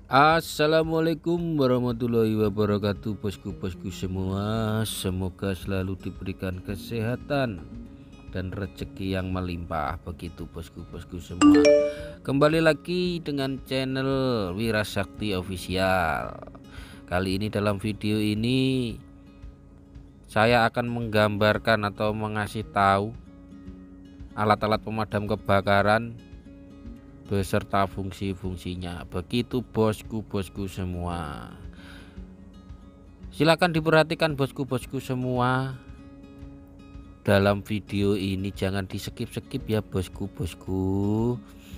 Assalamualaikum warahmatullahi wabarakatuh, bosku-bosku semua. Semoga selalu diberikan kesehatan dan rezeki yang melimpah. Begitu bosku-bosku semua. Kembali lagi dengan channel Wirasakti Official. Kali ini dalam video ini saya akan menggambarkan atau mengasih tahu alat-alat pemadam kebakaran beserta fungsi-fungsinya. Begitu bosku-bosku semua. Silakan diperhatikan bosku-bosku semua. Dalam video ini jangan di skip-skip ya bosku-bosku.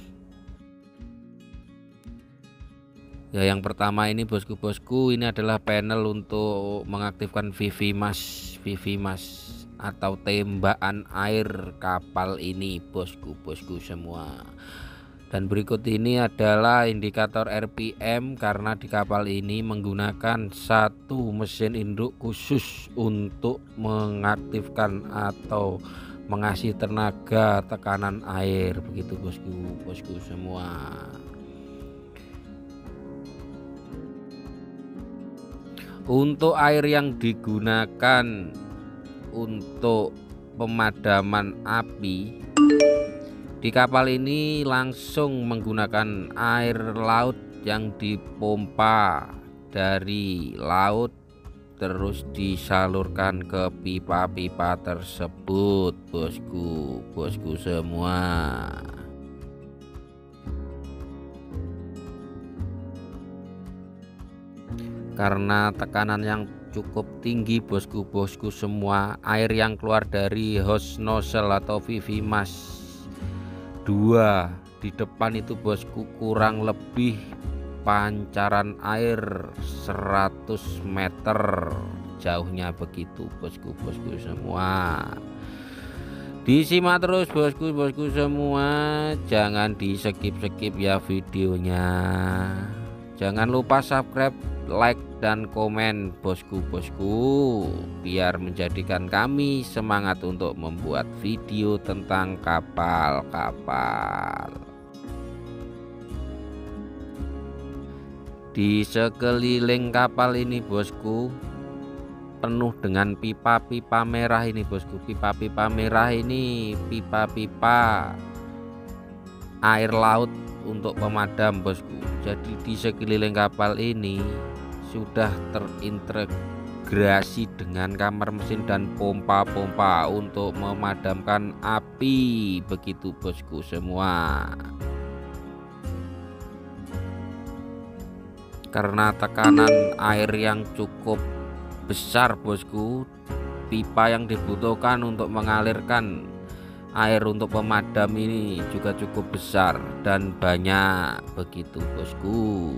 Ya, yang pertama ini bosku-bosku, ini adalah panel untuk mengaktifkan VV-MAS atau tembakan air kapal ini bosku-bosku semua. Dan berikut ini adalah indikator RPM, karena di kapal ini menggunakan satu mesin induk khusus untuk mengaktifkan atau mengasih tenaga tekanan air. Begitu bosku-bosku semua. Untuk air yang digunakan untuk pemadaman api di kapal ini langsung menggunakan air laut yang dipompa dari laut terus disalurkan ke pipa-pipa tersebut bosku semua. Karena tekanan yang cukup tinggi bosku semua, air yang keluar dari hose nozzle atau VV-MAS 2 di depan itu bosku kurang lebih pancaran air 100 meter jauhnya. Begitu bosku semua. Disimak terus bosku semua, jangan di skip ya videonya. Jangan lupa subscribe, like dan komen bosku biar menjadikan kami semangat untuk membuat video tentang kapal-kapal. Di sekeliling kapal ini bosku penuh dengan pipa-pipa merah ini bosku. Pipa-pipa merah ini pipa-pipa air laut untuk pemadam bosku. Jadi di sekeliling kapal ini sudah terintegrasi dengan kamar mesin dan pompa-pompa untuk memadamkan api. Begitu bosku semua. Karena tekanan air yang cukup besar bosku, pipa yang dibutuhkan untuk mengalirkan air untuk pemadam ini juga cukup besar dan banyak. Begitu bosku.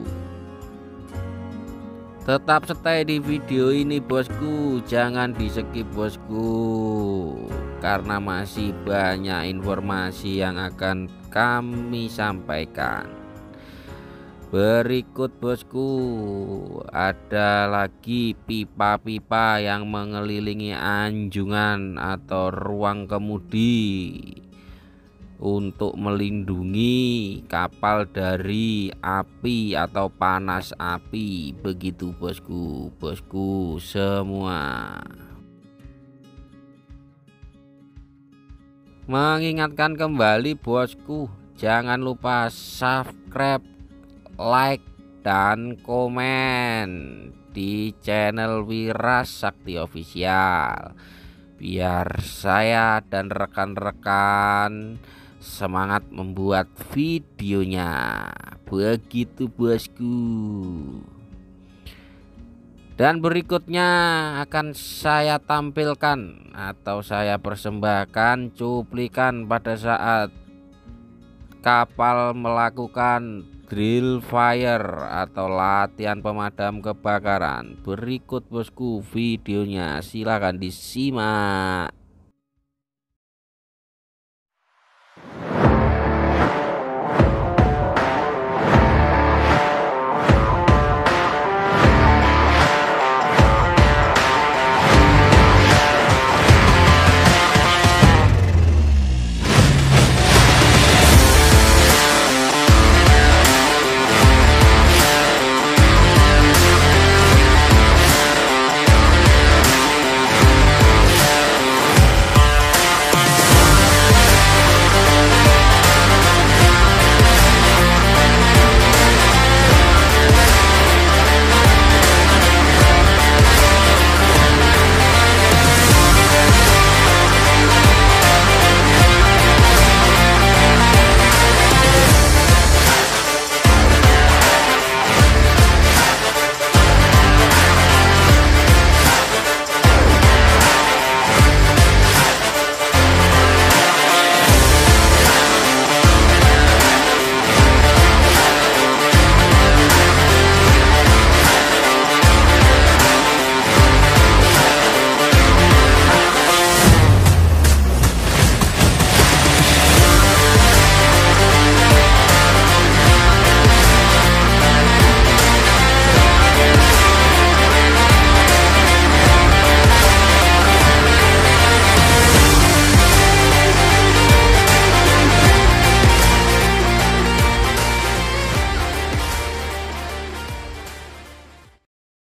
Tetap stay di video ini bosku, jangan di skip bosku, karena masih banyak informasi yang akan kami sampaikan. Berikut bosku, ada lagi pipa-pipa yang mengelilingi anjungan atau ruang kemudi untuk melindungi kapal dari api atau panas api. Begitu bosku semua. Mengingatkan kembali bosku, jangan lupa subscribe, like dan komen di channel Wirasakti Official biar saya dan rekan-rekan semangat membuat videonya. Begitu bosku. Dan berikutnya akan saya tampilkan atau saya persembahkan cuplikan pada saat kapal melakukan drill fire atau latihan pemadam kebakaran. Berikut bosku videonya, silahkan disimak.